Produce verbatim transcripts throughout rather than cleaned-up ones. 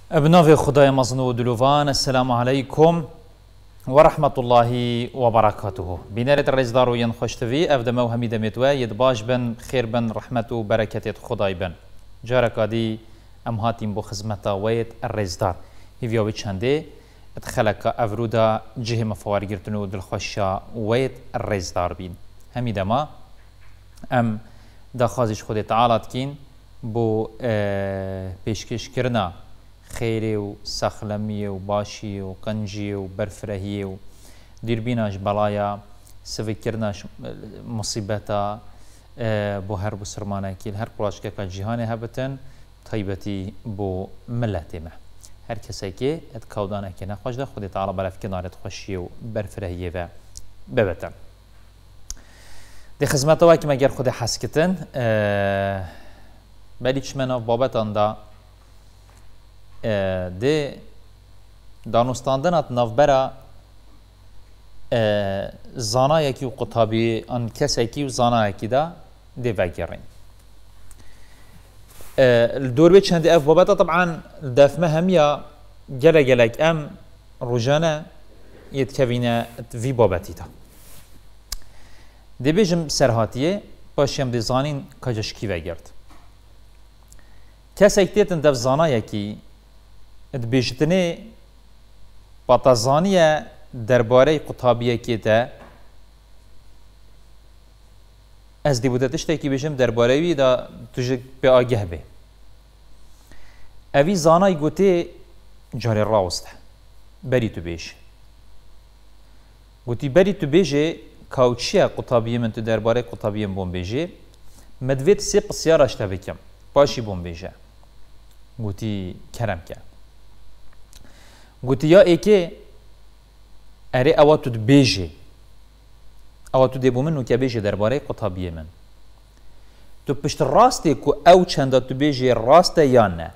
ابناء خدای مزن و دلوان السلام علیکم و رحمت الله و برکاته. بینرت رزدار و ین خوشتوی افدم و حمید متوه ید باش بن خیر بن رحمت و برکت خدای بن جارکادی ام هاتیم بو خدمتا وید الرزدار هیوی چنده ادخلک افرودا جه مفوار گرتنو دل خوشا وید الرزدار بین حمید ما ام دا خازش خود تعالی کین بو پیشکش کرنا خیری و سخلمی و باشی و قنجی و برفرهی و دیربیناش بلایا سویکرناش مصیبتا بو هر بو سرمانه کیل هر قلاش که جهان هبتن طیبتی بو ملت ما هر کسی که اد کودانه که نخوش ده خود تعالی برف کنارت خوشی و برفرهی و ببتن دی خدمت واکی مگر خود حسکتن بلی چمنا بابتان دا ده دانستاندنات نوبرا زانایی که قطابی آن کسی که زانایی که دا ده وگرین الدور بيت شند اف بابتا طبعا دافما هميا جلا جلاك ام رجانا يتكفينا في بابتي تا دي بيجم سرهاتيه باشيم دي زانين كاجش كي وگرد كسيك تيتن دف زانايا كي ادبيجتني باتازانيا درباري قطابيه كي تا از دی بوده تشتی که بچم درباره وی دا توجه به آگه به. اوی زانای گوته جاری راست بری تو بیش. گوتی بری تو بیشه کاوچیا قطابیه من تو درباره قطابیه بوم بیشه مدویت سی پسیار اشته بکم پاشی بوم بیشه. گوتی کرم که. گوتی یا ایکه اره اواتو بیشه. او تو دیبو منو که بیجه درباره قطابیه من تو پشت راسته که او چنده تو بیجه راسته یا نه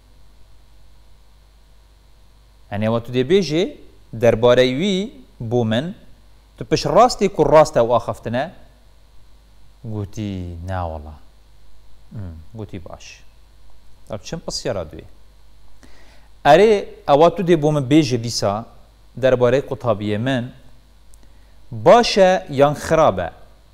یعنی او تو دی بیجه درباره وی بو من تو پشت راسته که راسته او آخفتنه گوتی نه والله گوتی باش طب چند پسیارا دوی اره او تو دیبو من بیجه دیسا درباره قطابیه من باشه یان خرابه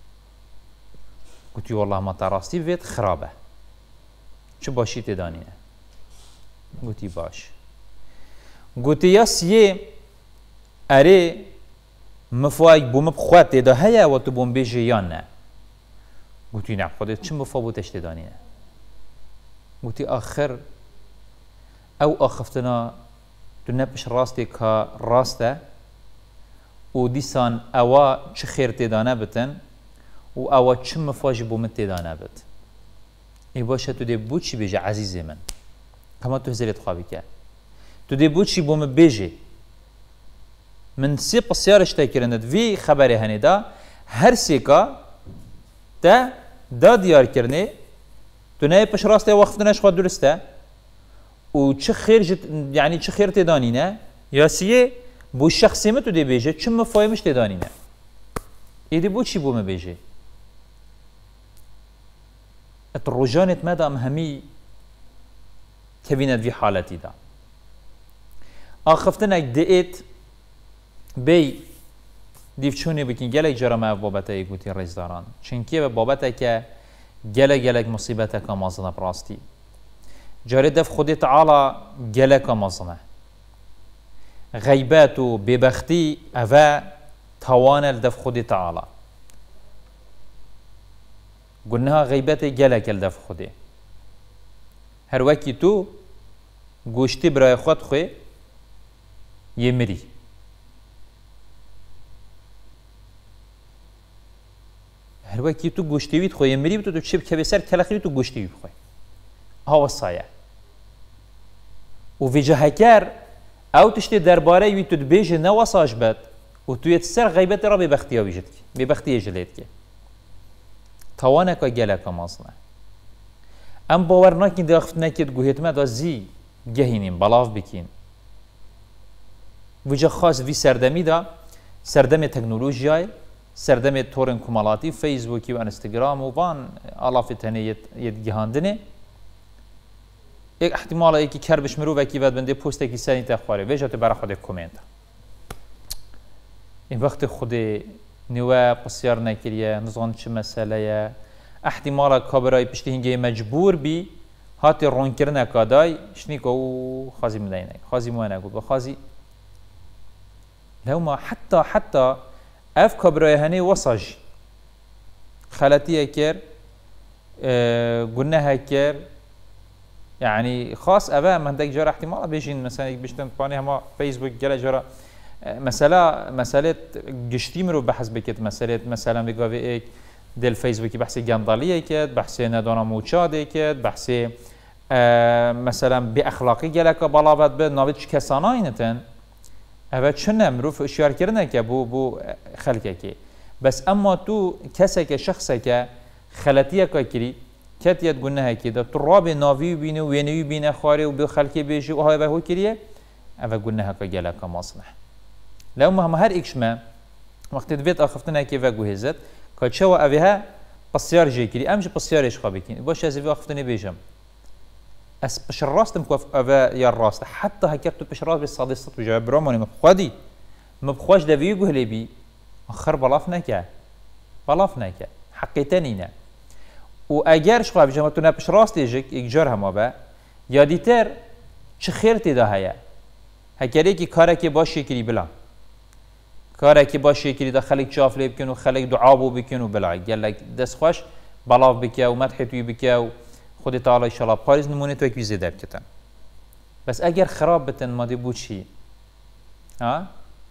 گوتی والله ما تراستی وید خرابه چه باشی تدانینه گوتی باش گوتی یا سیه اره مفاید بوم بخواد تدا هیا و تو بوم بیجه یا نه گوتی نه خودت چه مفا بودش تدانینه گوتی آخر او آخفتنا تو نپش راستی که راسته و دیسان اوا چه خیر تدانه بتن و اوا چه مفاجی بوم تدانه بت ای باشه تو دی بود چی بیجه عزیز من کما تو هزارت خوابی که تو دی بود چی بوم بیجه من سی پسیارش تا کرند وی خبری هنی دا هر سیکا تا دا دیار کرنه تو نه پش راسته وقت نش خود درسته و چه خیر جت یعنی چه خیر تدانینه یا سیه بو شخصی ما تو دی بیجه چون مفاهمش تدانینه ایدی بو چی بو ما بیجه ات رجانت مدام همی کبیند وی حالتی دا آخفتنک دیت بی دیف چونی بکن گلک جرمه بابتا ای گوتی رزداران چنکیه به بابتا که گلک گلک مصیبتا که مازنه براستی جاری دف خودی تعالی گلک مازنه غیبات و ببختی اوه توان الدف خودی تعالی قلناها غیبات گلک الدف خودی هر وکی تو گوشتی برای خود خوی یه مری هر وکی تو گوشتی وید خوی یه مری بتو تو چه بکوی سر کلخی تو گوشتی وید خوی ها وصایه و ویجه هکر او تشتی درباره وی تو بیجه نواساش بد و تو یت سر غیبت را ببختی ها بیجد که ببختی جلید که توانه که گله که مازنه ام باور نکن داخت نکید گوهیت ما دا زی گهینیم بلاف بکین ویجه خاص وی سردمی دا سردم تکنولوژیای سردم تورن کمالاتی فیسبوکی و انستگرام و وان آلافت هنه یت گهاندنه یک احتمال ای که کربش مرو و کی ود بنده پست کی سنی تخواره وجه تو برای خود کامنت این وقت خود نوا بسیار نکریه نزان چه مسئله احتمال کابرای پشتی هنگی مجبور بی هاتی رون کردن کادای شنی کو خازی مدینه خازی موانه گفت خازی لو ما حتی حتی اف کابرای هنی وصاج خالتي كير اه قلناها كير يعني خاص أبا من دك جرى احتمال بيجين مثلا بيشتن باني هما فيسبوك جرى جرى اه مسألة مسألة قشتي مرو بحث بكت مسألة مثلا بيقولي إيه دل فيسبوك بحث جندالية كت بحث ندانا موشادة كت بحث اه مثلا بأخلاقي جلك بالابد به نابتش كساناينتن أبا شنو مرو في إشيار كرنا كبو بو خلقك بس اما تو کسی شخصی که خلطیه که کری کتیت گناه که ده تراب ناوی بینه و ینوی بینه خاره و به خلقی بیشی و های به هو کریه اوه گناه که گله که مصلح لو ما هر ایکش ما وقت دوید آخفتنه که و گوهزد که چه و اوه ها بسیار جی کری امش بسیارش خوابی کنی باشه از اوه آخفتنه بیشم از پش راستم که اوه یا راست حتی هکر تو پش راست به صادستت و جواب برامانی مبخوادی مبخواش دویو گوهلی بی آخر بلاف نکه بلاف نکه حقیقتنی نه و اگر شخواه بجمع تو نپش راست ایجک یک جار همه با یادیتر چه خیر تیده هیا هکره که کاره که باشه کری بلا کاره که باشه کری دا خلق چافلی بکن و خلق دعابو بکن و بلا گلک دست خوش بلاف بکه و مدح توی بکه و خود تعالی انشاءالله پاریز نمونه تو اکوی زیده بکتن بس اگر خراب بتن ماده بود چی ها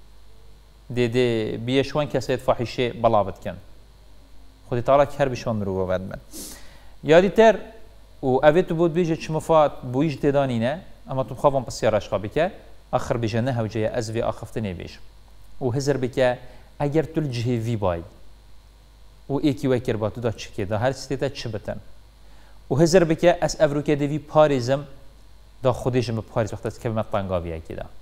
دی دی بیشوان کسیت فاحشه بلاوت کن خودی تعالی که هر بیشوان مرو بود من یادی تر و اوید بود بیجه چه مفاد بویج تدانی نه اما تو بخوام بسیار اشقا بکه آخر بیجه نه هوجه از وی آخفتنی بیش و هزر بکه اگر تو الجهه وی بای و ایکی وکر با تو دا چه که دا هر ستیتا چه بتن و هزر بکه از افروکه دوی پاریزم دا خودشم پاریز وقت از که بمت طنگاویه که دا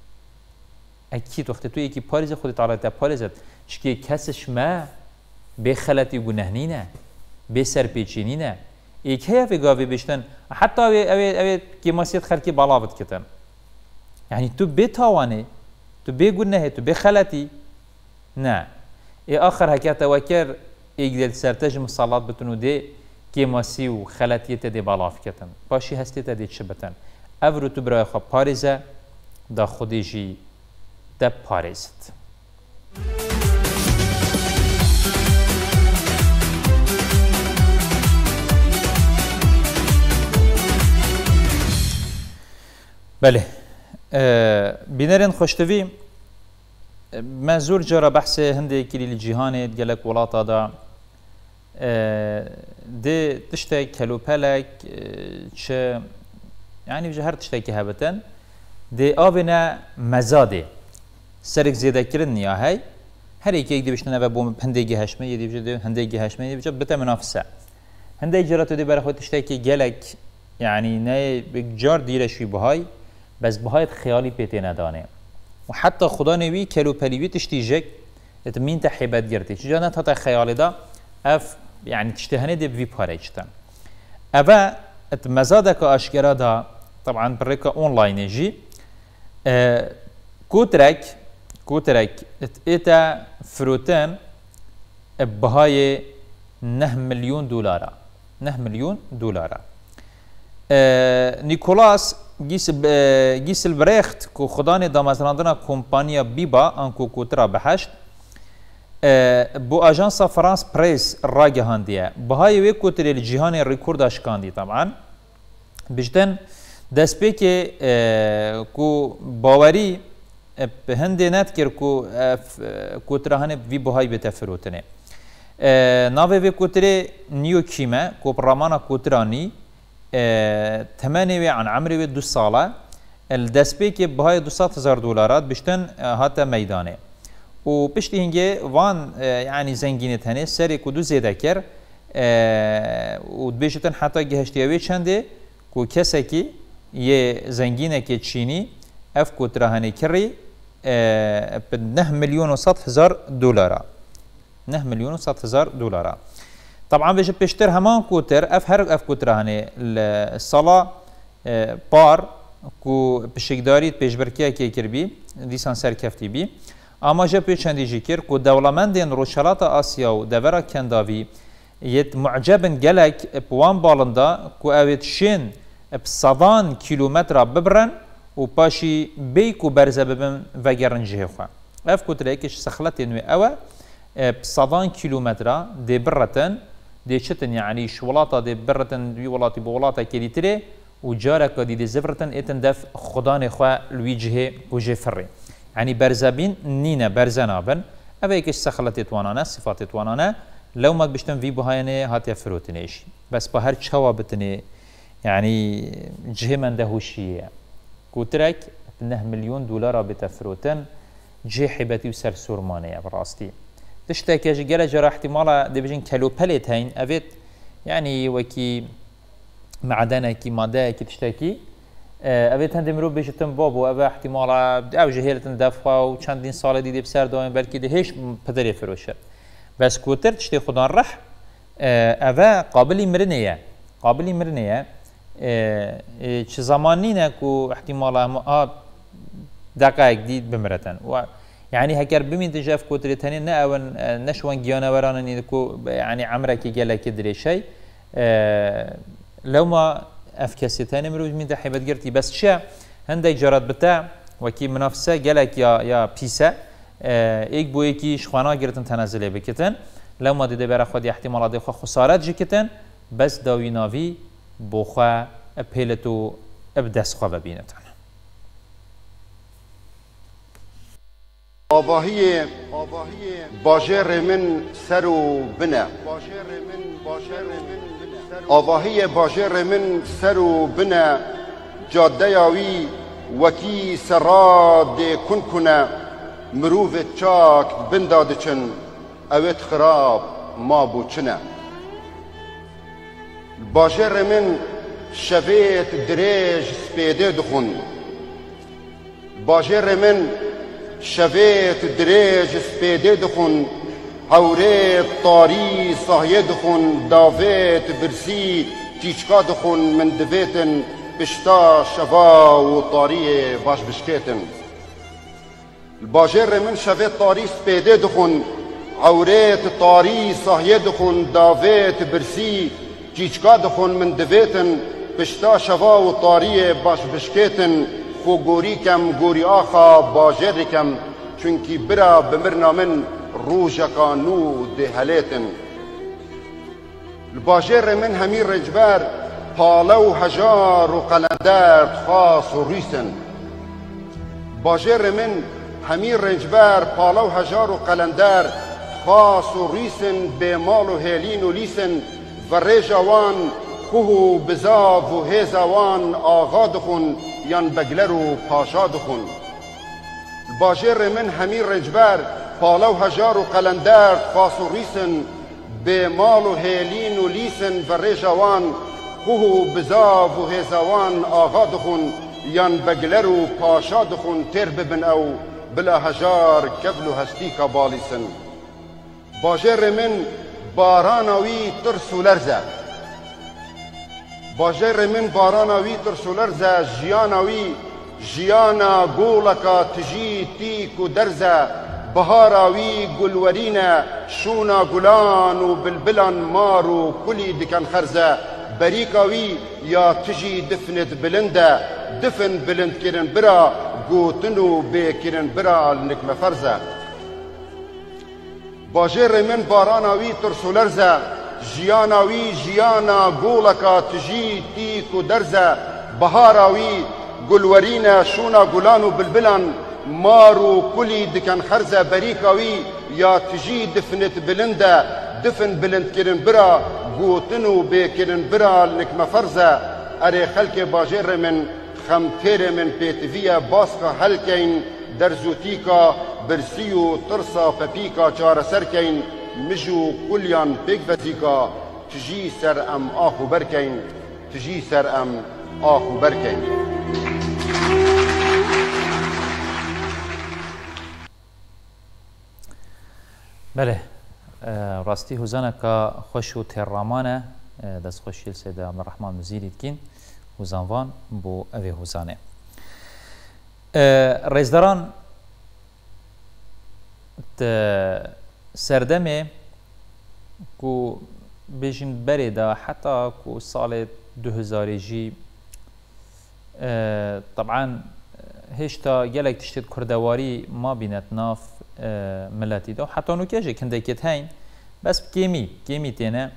اكيد وقت تو يكي باريزه خودت تعالى تا باريزه شكي كسش ما بخلتي گنهنينه بسر بيچينينه ايك هي في غاوي بيشتن حتى اوي اوي اوي كي مسيت خلكي بلاوت كتن يعني تو بتاواني تو بگنه تو بخلتي نا اي اخر هكاتا وكر يقدر سرتج مصالات بتنو دي كي مسي وخلتي تدي بلاف كتن باشي هستي تدي تشبتن افرو تو برای خب باريزه دا خوديجي ده پاریزد بله بینرین خوشتوی ما زور جرا بحث هنده کلی الجهان گلک ولاتا دا ده تشتای کلو پلک چه يعني بجه هر تشتای که هبتن ده آبنا مزاده سرک زیاده کردن یا هی هر یکی یک دیوشتن و بوم هندگی هشمه یه دیوشتن هندگی هشمه یه دیوشتن بته منافسه هندگی جرات دی برای خود تشتای که گلک يعني نه بجار دیرشی بهای بس بهای خیالی پیتی ندانه و حتی خدا نوی کلو پلیوی تشتیجک اتمین تحیبت گرتی چجا نه تا خیالی دا اف يعني تشتهني دي بفي باريجتن أبا مزادك أشكرا دا طبعا بريكا أونلاين يجي أه كوترك كوترك إتا فروتن بهاي نه مليون دولار نه مليون دولار أه نيكولاس جيس جيس البريخت كو خداني دامزراندنا كومبانيا بيبا أنكو كوترا بحشت بو اجانس فرانس بريس راجه هانديه بهاي وي كوتر الجهان الريكورد اشكاندي طبعا بجدن دسبيكي كو باوري بهندي نتكر كو كوترهن في بهاي بتفروتنه ناوي في كوتر نيو كيما كو برامانا كوتراني ثمانية عن عمري دو ساله الدسبيكي بهاي دوصد هزار دولارات بجدن هاتا ميدانه و پشتی هنگه وان يعني زنگینه هنه سری کدو زیده کر و بیشتن حتی گهشتیاوی چنده کو کسی که یه زنگینه که چینی اف کتره هنه کری به نه میلیون و صد هزار دلار نه میلیون و صد هزار دلار طبعا بیش پشتر همان کتر اف هر اف کتره هنه الصلاة پار کو پشکداری پیشبرکیه که کربی دیسان سرکفتی بی اما جا پی چندی جی کر کو دولمندین روشالات آسیا و دورا کنداوی یت معجبن گلک بوان بالندا کو اوید شین بصدان کیلومتر ببرن و پاشی بیکو برزه ببن و گرن جه خواه اف کتریکش سخلت نوی اوه بصدان کیلومتر دی برتن دی چتن یعنی شولاتا دی برتن دوی ولاتی بولاتا کلیتره و جارك دي زفرتن اتن دف خدان خوا الوجه وجه فري يعني برزابين نينا برزنابن اويكش سخلت توانانا صفات توانانا لو ما بشتن في بهاينه هات فروتنيش بس بهر تشوا بتني يعني جه من دهوشيه كوترك نه مليون دولار بتفروتن جه حبتي وسر سورمانيه براستي تشتكي جرى جرى احتمال دبجين كيلو بليت هين افيت يعني وكي معدنه کی ماده کی تشتکی اوید هندی مرو بیشتن بابو اوه احتمال او جهیلتن دفعه و چندین سال دیده بسر دائم بلکه ده هیچ پدری فروشه بس کوتر تشتی خودان رح اوه قابلی مرنیه قابلی مرنیه چه زمانی نه کو احتمال ها دقایق دید بمرتن و يعني هكر بمين تجاف كوتري تاني نه اون نشوان جيانا ورانا نيكو يعني عمرك جلا كدري شيء لو ما افكاسي ثاني مروج من حيبت قرتي بس شا هندي جرات بتاع وكي منافسه قالك يا يا بيسا اه ايك بو ايكي شخوانا قرتن تنازلي بكتن لو ما دي بره خدي احتمالات خو خسارات جكتن بس داويناوي بوخا ابيلتو ابدس خو ببينتن آواهی باجر من سرو بنا آواهی باجر من سرو بنا جاده یاوی وکی سراد کن کنه مروف چاک بنداد چن اوت خراب ما بوچنه باجر من شویت دریج سپیده دخون باجر من شویت دریج سپیده دخون هوریت طاری صاحیه دخون داویت برسی تیچکا دخون من دویتن بشتا شوا و طاری باش بشکیتن الباجر من شویت طاری سپیده دخون هوریت طاری صاحیه دخون داویت برسی تیچکا دخون من دویتن بشتا شوا و طاری باش بشکیتن خو گوری کم گوری آخا باجر کم چونکی برا بمرنا من روجکا نو دهلیتن الباجر من همین رجبر پالو هجار و قلندر خاص و ریسن باجر من همین رجبر پالو هجار و قلندر خاص و ریسن به مال و هلین و لیسن و ریجوان کوه بزاو و هزوان آغا دخون یان بگلر و پاشا دخون الباجر من همین رجبر پالو هجار و قلندر خاص و ریسن به مال و هیلین و لیسن و ریجوان کوه بزاو و هزوان آغا دخون یان بگلر و پاشا دخون تر ببن او بلا هجار کفل و هشتی کا بالیسن باجر من بارانوی ترس و لرزه باجر من بارانوی ترس و لرزه جیانوی جیانا گولکا تجی تیک و درزه بهاراوی گلورینه شونا گلان و بلبلان مارو کلی دکن خرزه بریکاوی یا تجی دفنت بلنده دفن بلند کرن برا گوتنو بی کرن برا لنکم فرزه باجر من باراناوی ترسو لرزه جیاناوی جیانا گولکا تجی تیک و درزه بهاراوی گلورینه شونا گلان و بلبلان مارو کلی دکن خرزه بریکاوی یا تجی دفنت بلنده دفن بلند کرن برا گوتنو بی کرن برا لنکم فرزه اره خلق باجر من خمتیر من پیتویه باسکا هلکین درزوتیکا برسیو ترسا پپیکا چار سرکین مجو کلیان پیک وزیکا تجی سر ام آخو برکین تجی سر ام آخو برکین بله راستی هزانه که خوش و ترامانه دست خوشیل سید عبدالرحمن مزیدید کن هوزانوان بو اوی هوزانه رزداران سردمه کو بیشین بری دا حتی کو سال دو هزار جی طبعا هشتا گلک تشتید کردواری ما بینت ناف ملتی دا حتی نوکیجه کنده کت هین بس کمی کمی تینه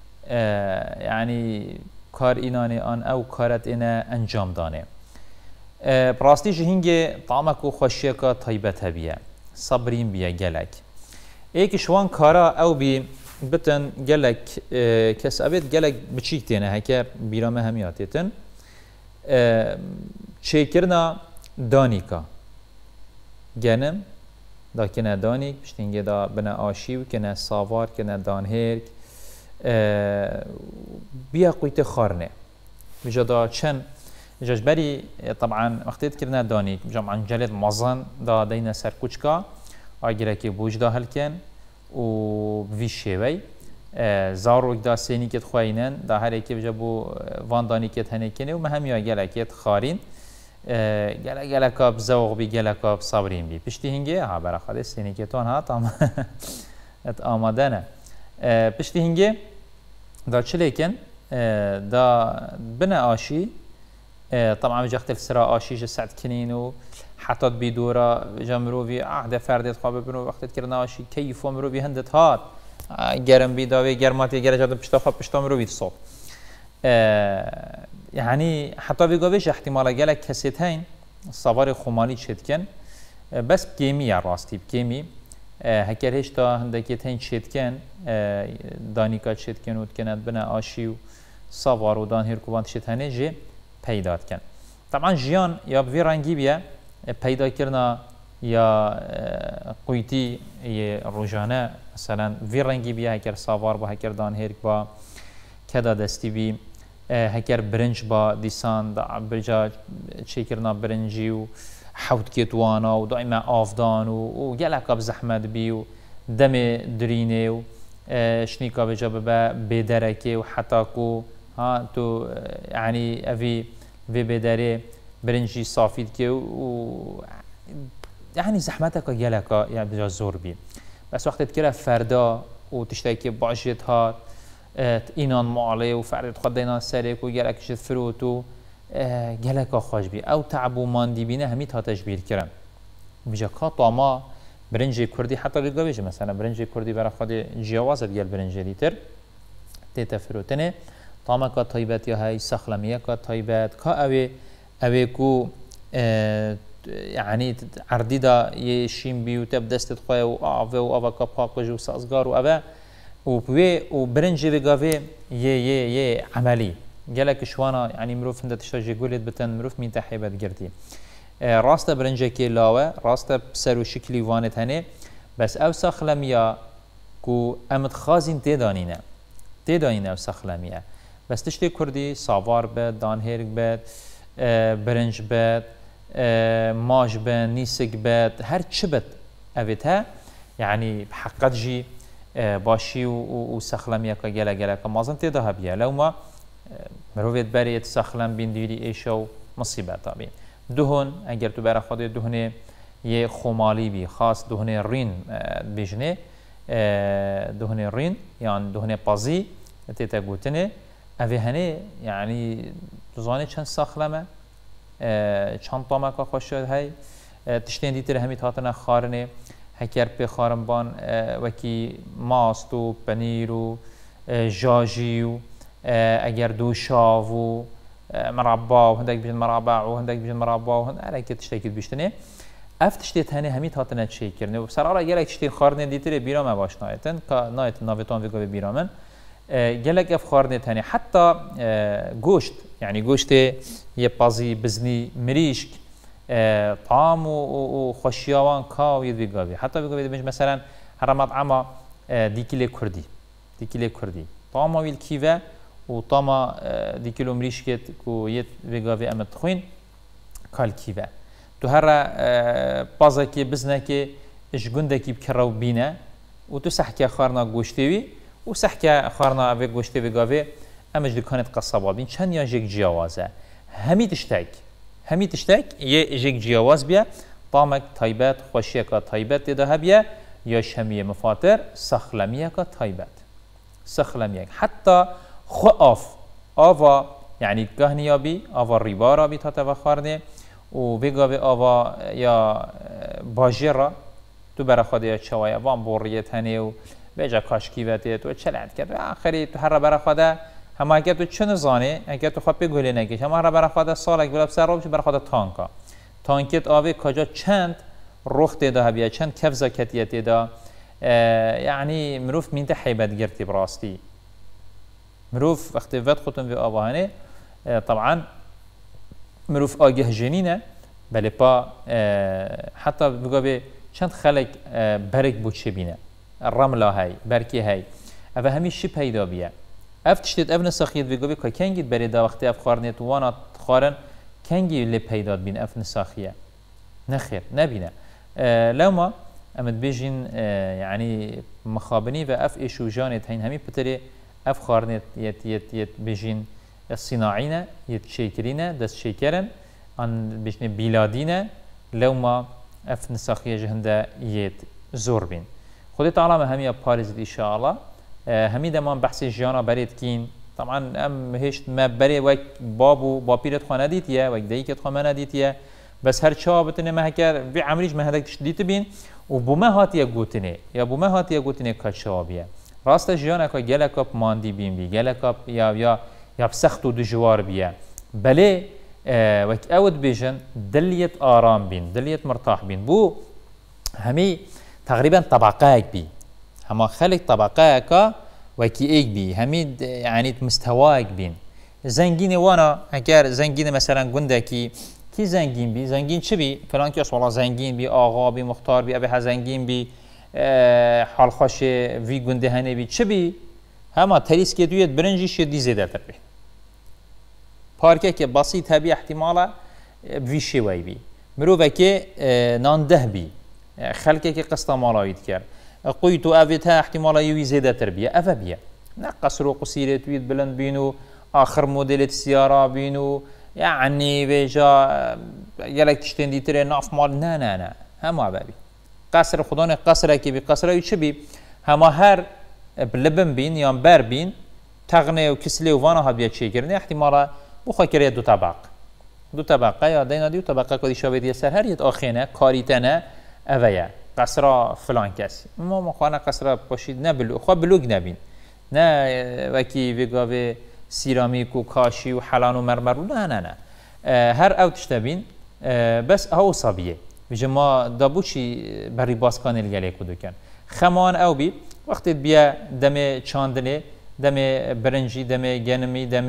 يعني کار اینانی آن او کارت اینه انجام دانه براستی جهنگ طعمک و خوشیه که طیبت هبیه صبرین بیه گلک ایک شوان کارا او بی بتن گلک کس ابد گلک بچیک تینه هکر بیرامه همیاتیتن چه کرنا دانیکا گنم دا کنه دانیک پشتینگه دا بنا آشیو کنه ساوار کنه دانهرک بیا قویت خارنه بجا دا چند بجاش بری طبعا وقتیت کرنا دانیک بجا عن جلد مزن دا دینا سر کچکا آگره که بوج دا هل کن و وی شوی زاروک دا سینیکت خوینن دا هر اکی بجا بو وان دانیکت هنه کنه و مهمی آگره کت خارین گله گله کاب زوق بی گله کاب صبرین بی پشتی هنگه ها برا خاله سینیکتون ها تام ات آماده نه پشتی هنگه دا چه لیکن دا بنا آشی طبعا بجا اختل سرا آشی جا سعد کنین و حتی بیدورا جا مروفی عهد فردت خواب بنو وقتت کرنا آشی کیف و مروفی هندت هات گرم بی داوی گرماتی گره جا پشتا خواب پشتا مروفی تصاب يعني حتى بيقابيش احتمال جالك كسيتين صبار خمالي شتكن بس بكيمي راستي بكيمي هكر هشتا هندكيتين شتكن دانيكا شتكن وتكنت بنا آشي وصبار ودان هيركوبان شتهنه جي پیدات کن طبعا جيان يا بفي رنگي بيه پیدا كرنا يا قويتي روجانه مثلا في رنگي بيه هكر صبار با هكر دان هيرك با كدا دستي بي هكر برنج با ديسان دا برجا تشيكرنا برنجي و حوت كيتوانا و دائما آفدان و جلكا بزحمت بي و دم درينه و شنيكا بجا ببا بدركي و حتى كو ها تو يعني افي في بدري برنجي صافيد كي و يعني زحمتك جلكا يعني بجا زور بي بس وقت تكرا فردا و تشتكي باجت هات اینان معالی و فرد خود اینان سریک و گلکشت فروتو گلک خوش بی او تعب و ماندی بینه همی تا تجبیر کرن بجا که طاما برنج کردی حتی بگویش مثلا برنج کردی برای خود جیاوازت گل برنج لیتر تیتا فروتنه طاما که طایبت یا های سخلمیه که طایبت که اوی اوی کو يعني عردی دا یه شیم بی و تب دستت خواه و آوه و آوه که پاکج و سازگار و اوه و بوی و برنج بگاوه یه یه یه عملی جلك شوانا يعني مروف هند تشتاج قولت بتن مروف مين تحيبت قرتي راست برنج كي لاوه راست بسرو شكلي وانت هني بس او سخلميا كو امد خازين تدانينا تدانينا او سخلميا بس تشتي كردي ساوار بد دانهيرك بد برنج بد ماج بد نيسك بد هر چبت اوتها يعني بحقت جي باشی و سخلمی که گله گله که مازن تیده هبیه لو ما مروفیت بریت سخلم بین دیری ایشو مصیبت بین دهن اگر تو برای خود دهنه یه خمالی بی خاص دهنه رین بیجنه دهنه رین یعنی دهنه پازی تیته گوتنه اوه هنه یعنی دوزانه چند سخلمه چند طامه که خوش شد های تشتین دیتر همی تاتنه خارنه هکر پی خارنبان وکی ماست و پنیر و جاجی و اگر دوشاو و مربا و هندک بیشن مربا و هندک بیشن مربا و هندک علاقه تشتکید بیشتنه اف تشتیت هنه همی تاتنه چی کرنه و بسر آره گلک تشتیت خارنه دیتره بیرامه باش نایتن که نایت ناویتان ویگو بیرامن گلک اف خارنه تنه حتی گوشت يعني گوشت یه پازی بزنی مریشک طعام و خوشیاوان کاو ید بگاوی حتی بگاوی دبیش مثلا هر مطعم دیکیل کردی دیکیل کردی طعام ویل کیوه و طعام دیکیلو مریشکت کو ید بگاوی امت خوین کال کیوه تو هر پازا که بزنه که اش گنده کی بکرو بینه و تو سحکه خارنا گوشتوی و سحکه خارنا اوی گوشته بگاوی امش دکانت قصابا بین چند یا جک جیاوازه همی تشتک همی تشتک یه جیک جیاواز بیا طامك تایبت خوشیه که تایبت دیده هبیه یا شمیه مفاتر سخلمیه که تایبت سخلمیه حتی خو آف آوا يعني كهنيا بي آوا ريبارا بي تاتا خارنه و بيگا بي آوا يا باجرا تو برا خاده چوایا وان بوریت هنه و بيجا کاشکی وته تو چلعت کرد آخری تو هر برا خاده همه اگه تو چه نزانه اگه تو خواب بگولی نگیش همه هر برا خاده سالک بلاب سر رو برا خاده تانکا تانکت آوه کجا چند رخ دیده هبیه چند کف زکتیت دیده يعني مروف مين تحيبت جرتي براستي مروف وقت فات خطن في آباهنه طبعا مروف آجه جنينه بله با حتى بقى چند خلق برك بوچه بينه الرمله هاي بركي هاي أفا همي شب هيدا بيه اف تشتت ابن ساخيت بقى بقى كنجد بريدا وقت اف خارنت وانا خارن كنجي اللي بهيداد بين اف نساخيه نخير نبينا لو ما امد بيجين يعني مخابني واف ايشو جانت هين همي بتري اف خارنت يت يت يت بيجين الصناعينا يت شيكرينا دس شيكرن ان بيجين بلادينا لو ما اف نساخيه جهنده يت زور بين خدي تعالى همي باريس ان شاء الله همي دمان بحث جانا بريد كين طبعا ام هشت ما بري وك بابو بابيرت خانه ديتيه وك ديكت خانه ديتيه بس هر چا بتنه ما هكر في عمريش ما هداك تشديت بين وبما هاتيه گوتنه يا بما هاتيه گوتنه كچابيه راست جانا كا گلكاب ماندي بين بي گلكاب يا يا يا سخت و دجوار بيه بله اه وك اود بيجن دليت آرام بين دليت مرتاح بين بو همي تقريبا طبقات بي هما خلق طبقات وكي ايك بي همي يعني مستواك بين زنگين وانا اگر زنگين مثلا گندكي كي زنگين بي زنگين چه بي فلان كيس والله زنگين بي آغا بي مختار بي ابي ها زنگين بي اه حال خوش في گنده هنه بي چه بي هما تريس كي دويت برنجي شدي زيادة تر بي پاركه كي بسيط هبي احتمالا في شوي بي مروفه كي اه نانده بي خلقه كي قسطه مالاويد كر قويتو افيتها احتمالا يوي زيادة تربية افا بيا نقصرو قصيرة ويد بلند بينو اخر موديلة السيارة بينو يعني بيجا يلك تشتين دي تري ناف مال نا نا نا هما بابي قصر خداني قصره كي بقصره يوشي بي هما هر بلبن بين يان بر بين تغني وكسلي وفانا هاد بيا تشي كرني احتمالا بخوا كريا دو طبق دو طبقه يا دينا ديو طبقه كدي شابيد يسر هر يد اخينه كاريتنا اويا قصرا فلان کسی ما مخوانا قصرا باشید نه بلو خواه بلوگ نبین نه وکی وگاوه سیرامیک و کاشی و حلان و مرمر نه نه نه هر او تشتبین بس هاو صابیه بجه ما دابوشی بری باسکان الگلی کدو کن خمان او بی وقت بیا دم چاندنه دم برنجی دم گنمی دم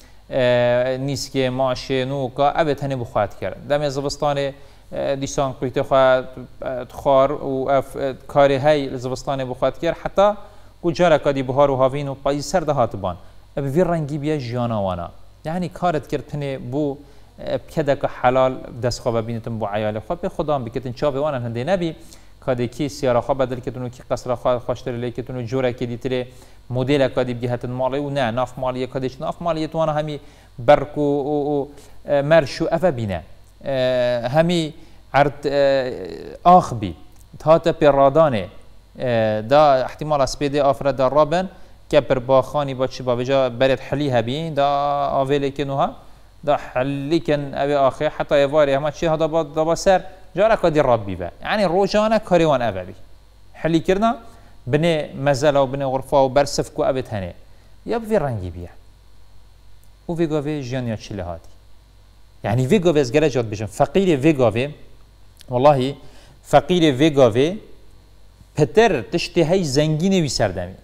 نیسکه ماشه نوکا اوه هنه بخواهد کرد دم زبستان دیسان قویت خواهد خار و اف کاری های زبستان بخواهد کرد حتی کجا کدی بهار و هاوین و پای سر دهات بان اب وی رنگی بیا جانوانا یعنی کارت کرد تنه بو کده که حلال دست خواب بینتم بو عیال خواب به خدام بکتن چا بوانن هنده نبی کدی کی سیاره خواب بدل کتونو کی قصر خواب خوشتر لیکتونو جوره کدی تره مدل کدی بجهت مالی و نه ناف مالی کدیش ناف مالی تو انا همی برق و مرشو افا بینه همی عرض آخ بی تاتا پیرادانه دا احتمال اسپیده آفرد در رابن که پر باخانی با چی با بجا برد حلی هبین دا آویلی کنوها دا حلی کن اوی آخه حتی ایواری همه چی ها دا با, دا با سر جارا کدی راب بی با یعنی روشانه کاریوان اوی بی حلی کرنا بنی مزل و بنی غرفه و برسف کو اوی تنه یا بوی رنگی بیا و وی گاوی جانیا چی لهاتی يعني فيجو فيز جرجات بيجن فقير فيجو في والله فقير فيجو في بتر تشتي هاي زنجينه ويسردمي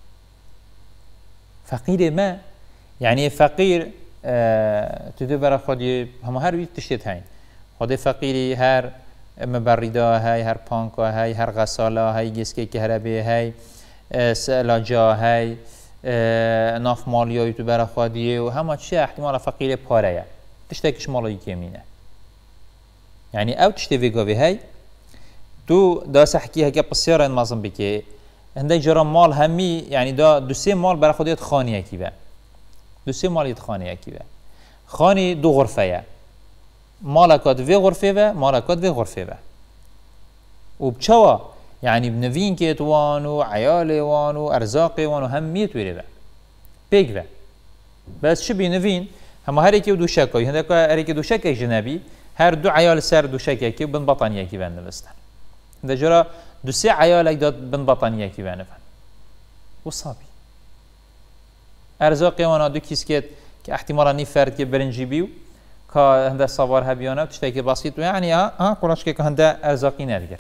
فقير ما يعني فقير آه تدبر خدي هم هر ويت تشتت هاي خدي فقيري هر مبردا هاي هر بانكو هاي هر غساله هاي جسكي كهربي هاي آه سلاجا هاي آه ناف ماليا يتبر خدي وهم شيء احتمال فقير باريا تشتكيش مالي كمينه يعني او تشتي فيجوفي هاي تو دا سحكي هكا بسيارة مازن بكي هندي جرا مال همي يعني دا دو سي مال برا خوديت خانيه كيبا دو سي مال يتخانيه كيبا خانی دو غرفه مالکات وی غرفه و مالکات وی غرفه و و بچوا يعني بنفين كيت وانو عيالي وانو ارزاقي وانو هم ميت ويري بيك بس شو بينفين هم هريكي ودو شكاي هندك هريكي دو شكاي جنبي هر دو عيال سر دو شكاي كي بن بطانيه كي بن بستن ده جرا دو سي عيال داد بن بطانيه كي بن فن وصابي ارزاقي وانا دو كيسكت كي احتمالا ني فرد كي برنجي بيو كا هنده صبر هبيانا تشتكي بسيط يعني ها ها قراش كي هنده ارزاقي نرجرت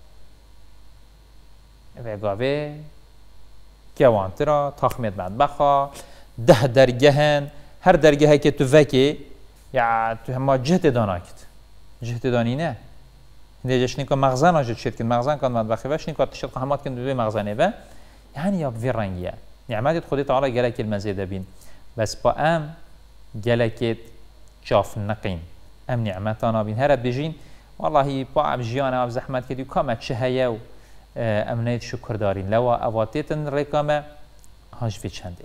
وقابه كوان ترى تخميت بعد بخا ده درجهن هر درجه که تو وکی یا تو هم جهت داناکت جهت دانینه اینجا جشنی که مغزن آجد شد که مغزن کن بعد بخی وش نیکات تشد قهمات کن دوی مغزنه به یعنی یا بوی رنگیه نعمت خودی تعالی گلک المزیده بین بس با ام گلکت شاف نقین ام نعمتانا بین هر بجین والله با اب جیان اب زحمت کدی کامت چهیه امنیت شکر دارین لوا اواتیتن رکامه هاش في چنده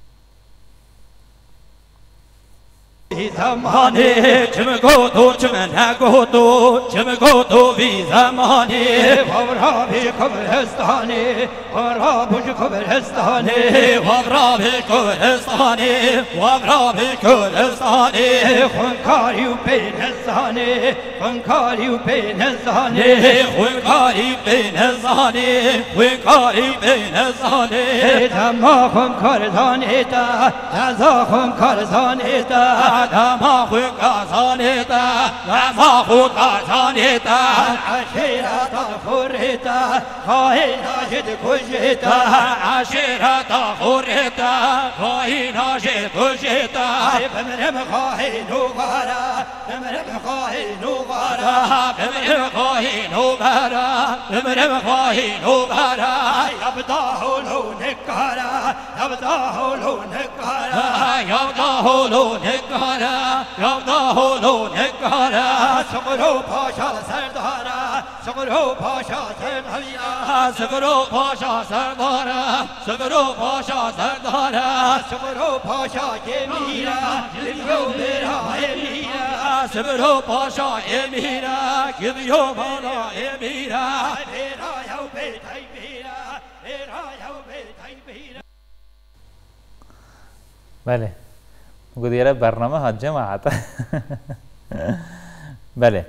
زمانه چم گوتو چم نگوتو چم گوتو بی زمانه وابرا بی کبرستانه وابرا بی کبرستانه وابرا بی کبرستانه وابرا بی کبرستانه خونکاری و بینزانه خونکاری و بینزانه خونکاری بینزانه خونکاری بینزانه دما خونکار زانه تا ازا خونکار زانه تا دما خونکازانیتا دما خونکازانیتا عشیرتا خوریتا خواهی ناجد کشیتا عشیرتا خوریتا خواهی ناجد کشیتا بمرم خواهی نوبارا بمرم خواهی نوبارا بمرم خواهی نوبارا بمرم خواهی نوبارا یبداه لو نکارا یبداه لو نکارا یبداه لو نکارا یادا لو نکارا سقرو پاشا سردارا سقرو پاشا سردارا سقرو پاشا سردارا سقرو پاشا سردارا سقرو پاشا که میرا لیو برا میرا سقرو پاشا میرا که بیو بالا میرا برا یو بیت میرا برا یو بیت میرا بله قد يرى برنامج جماعة بله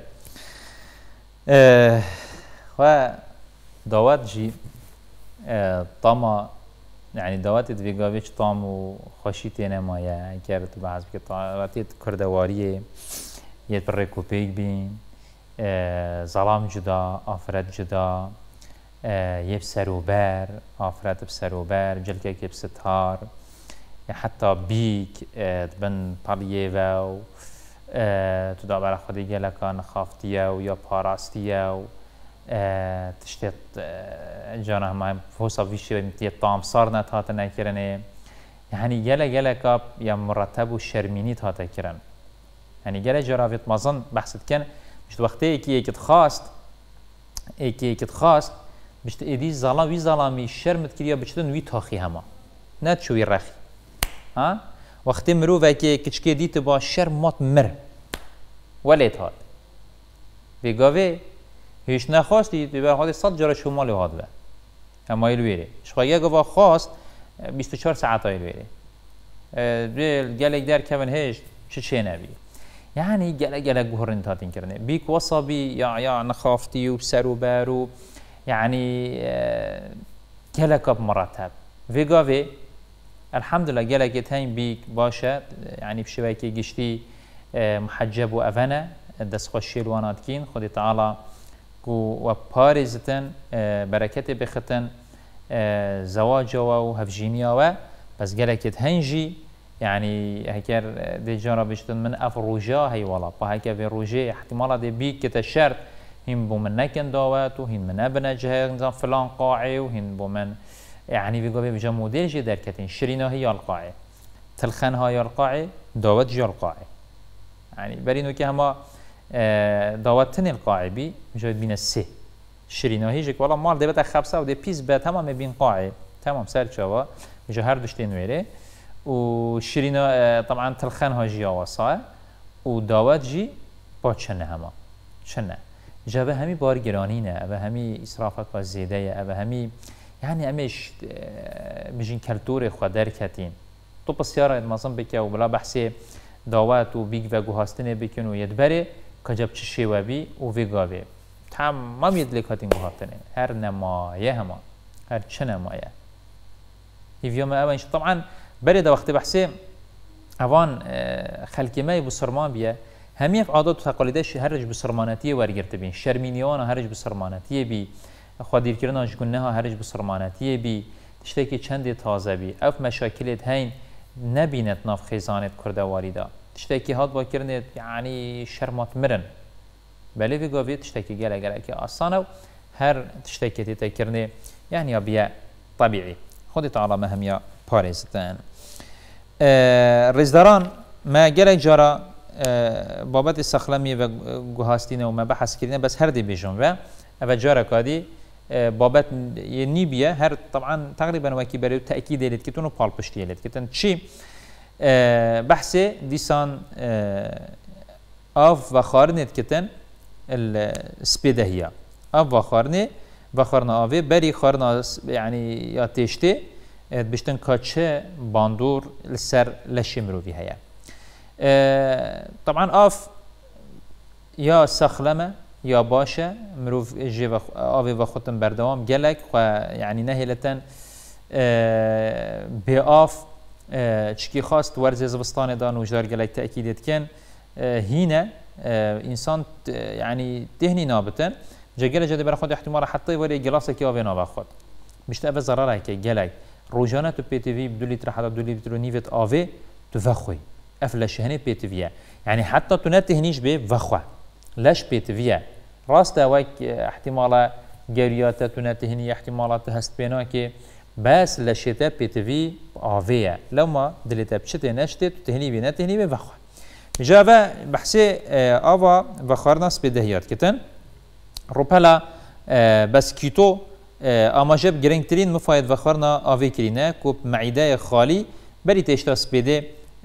اه و دوات جي اه طاما يعني دوات تفيقاويش طام وخشيتي نمايا كارت بعض بكتواتي كردواريه يد بريكو بيك بين اه ظلام جدا آفرد جدا اه يبسروبر آفرد بسروبر جلكك يبستهار حتی بیک بن طبیعه و تو دابر خودی گلکان خافتیه و یا پاراستیه و تشتیت جانه همه فوسا ویشی و تیه طعم صار نتهات نکرنه یعنی گله گلکا یا مرتب و شرمینی تهات کرن یعنی گله جراویت مازن بحثت کن بشت وقتی ایکی ایکت خواست ایکی ایکت خواست بشت ایدی ظلام وی ظلامی شرمت کریا بشتن وی تاخی همه نت شوی رخی ها وقتی مروفه که کچکی دیت با شر مات مر ولید هاد بگاوه هیچ نخواستی تو به خاطر صد جرا شمال هاد به اما ایلویره شخوایه گوا خواست بیست و چهار ساعت ایلویره بیل گلک در کون هیچ چه چه نبی یعنی گلک گلک گهرن تاتین کرنه بیک وصابی یا یا نخافتی و سر و برو یعنی گلک اب مرتب بگاوه الحمد لله جلك هين بيك باشا يعني بشبكة جشتي محجب وأفنى دس خشيل واناتكين خدي تعالى كو وبارزتن بركة بختن زواجه وهفجينيا و بس جلك هنجي يعني هكر دي جرا بيشتن من أفروجا هي والله بهاك في روجي احتمال دي بيك كتشرت هن بومن نكن دعوات وهن من أبنى جهة نظام فلان قاعي وهن بومن يعني بيقول بيجا موديل جي دركتين شرينا هي القاعي تلخن هاي القاعي دعوت جي القاعي يعني برينو كي هما دعوت تن القاعي بي جايد بين السه شرينا هي جيك والله مال دبت خمسة ودي بيس بات هما ما بين قاعي تمام سر شوا بيجا هر دشتين ويري وشرينا طبعا تلخان هاجي وصايا وداوات جي باتشنا هما شنا جابه همي بار جرانينه أبا همي إسرافات والزيدية أبا همي يعني أمش بجين كالتوري خدار كاتين تو بسيارة مازن بكيا وبلا بحثي داوات وبيج وجوهاستنه بكين ويدبره كجاب تشي وبي وفيجابي تام ما بيدلك هاتين جوهاستنه هر نماية هما هر شنا ماية يفيوم أول طبعا برد وقت بحثي اوان خلقی مای بسرمان بیه همی عادات و تقالیدش هرج بسرمانتی ورگرت بین شرمینیان هرج بسرمانتی بی خودیر کردن جگونه ها هرج بسرمانتی بی تشتی که چند تازه بی اف مشاکلت هین نبینت ناف خیزانت کرده واریدا تشتی که هات با کردن یعنی شرمات مرن بله بی گاوی تشتی که گله گله که آسانه هر تشتی که تیت کردن یعنی ابیا طبیعی خودت تعالی مهمیا پارزتن رزداران ما جلك جرا بابت السخلمي و جهاستينه وما بحث كرينا بس هردي بيجون و أبى جرا كادي بابت ينيبيا هر طبعا تقريبا وكي بريو تأكيد ليت كتونو بال بشتي ليت كتن شيء بحث ديسان أف وخارنت كتن السبيده هي أف وخارنه وخارنا أفي بري خارنا يعني يا تشتي بشتن كاتشه باندور لسر لشمرو في هيا طبعا آف يا سخلمه يا باشا مروف جي آوي وخطن بردوام جلك يعني نهلتن بآف چکی خواست ورز زبستان دان وجدار جلك تأكيدت كان هنا إنسان يعني تهني نابتن جاجل جد برخد احتمال حتى يوري جلاسك يا بينا باخد مش تأبى ضرره كي جلك روزانه تو بي تي في بدو لتر حتى دو لتر نيفت آوي تفخوي افلش هني بي تي في يعني حتى تو نتهنيش به وخوا لاش بي تي في راست اوك احتمال جريات تو نتهني احتمالات هست بينا كي بس لشيتا بي تي في آوي لما دلتا بشتي نشتي تهني بي نتهني به وخوا جابا بحثي آوا وخارناس بدهيات كتن روبلا بس كيتو اما جب گرنگترین مفاید وخارنا آوی کرینه که معده خالی بری تشتا سپیده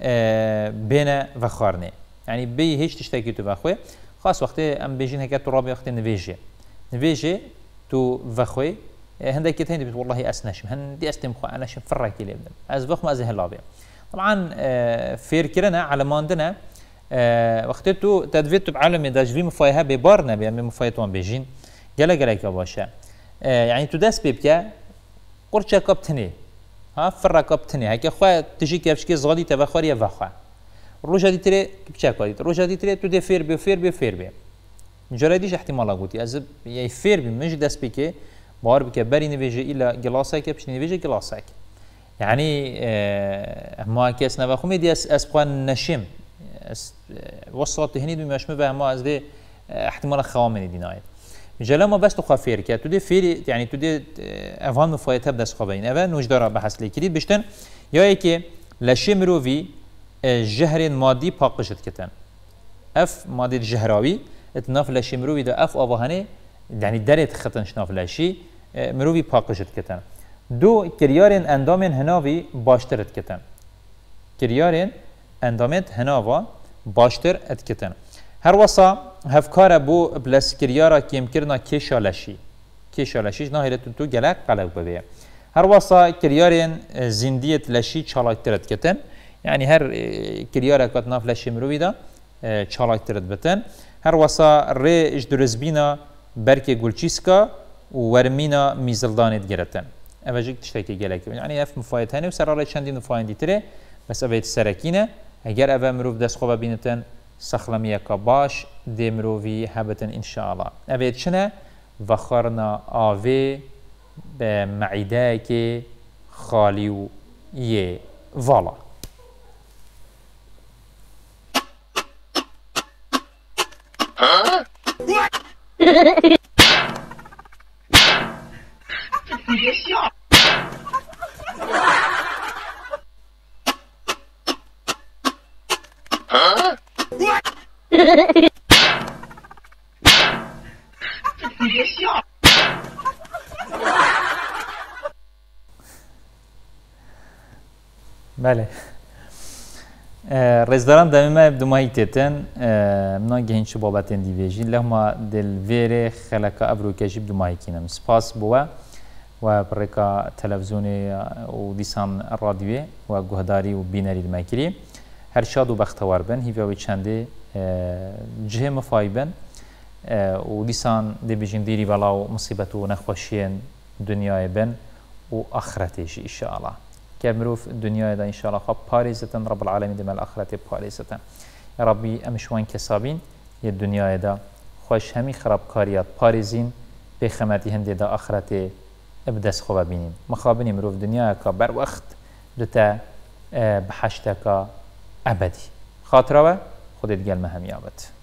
بین وخارنه یعنی بی هیچ تشتاکی تو وخوی خاص وقتی ام بیجین هکت تو رابی وقتی نویجه نویجه تو وخوی هنده کت هندی بیت والله اسنشم هندی استم خو انشم فرکی لیبدم از وخم از هلابی طبعا فیر کرنا على ماندنا وقتی تو تدویت تو بعالم داجوی مفایها ببارنا بیام مفایتوان بیجین جلا جلا که باشه يعني تداس بيبكا قرشة كابتني ها فرا كابتني هكا خوا تجي كابشكي زغادي تبخور يا فخوا روجا دي تري كبشا كادي روجا دي تري تدي فير بي فير بي فير بي مجرديش احتمال قوتي از يا فير بي مش داس بيكي بار بك بري نفيجي الا جلاسك كبش نفيجي جلاسك يعني اه ما كاس نبخو مي دي اس اسبوان نشم وصلت هني بمش مبه ما از دي احتمال خوامني دينايت جلا ما بس تخا فير كه تودي فير يعني تودي افهام مفايته بدس خبين اول نوجدار بحث لكري بشتن يا ايكي لشمروفي جهر مادي باقشت كتن اف مادي الجهراوي اتناف لشمروفي ده اف ابهانه يعني درت ختن شناف لشي مروفي باقشت كتن دو كريارن اندامن هناوي باشترت كتن كريارن اندامت هناوا باشتر ات كتن هر وصا هفکار بو بلس کریارا کیم کرنا کشالشی کشالشیش نهیلت تو گلک قلق ببیه هر وصا کریارین زندیت لشی چالاکترت کتن يعني هر كريارة كتنا فلاش مروي دا چالاك ترد بتن هر وصا ري اجدرزبينا بركي گلچيسكا ورمينا ميزلدانت گرتن اوجيك تشتكي گلك يعني اف مفايد هنه وسرارة چندين مفايد ديتره بس اوه تسركينه اگر اوه مروف دست خوبه بينتن سخلمية كباش دي مروفي هبتن ان شاء الله اوه چنه وخارنا آوه بمعيده كي خاليو يه والا 你别笑。你别笑。 بله رزداران دائما بدمایی تتن منا گهینچ بابتن دیویجی لهما دل ویره خلقا ابرو کجیب دمایی کینم سپاس بوا و برکا تلفزیون و دیسان رادیوی و گهداری و بینری دمایکری هر شاد و بختوار بن هیوی چنده جه مفایبن و دیسان دبیجن دیری بلاو مصیبت و نخوشین دنیای بن و آخرتش ان شاء الله كمروف الدنيا دا إن شاء الله خب باريزة رب العالمين دم الآخرة باريزة يا ربي أمشوان كسابين يا الدنيا دا خوش همي خراب كاريات باريزين بخمتي هندي دا آخرة ابدس خواب بينين مخابني مروف الدنيا كبر وقت دتا بحشتك أبدي خاطرة خودت قال مهم يابت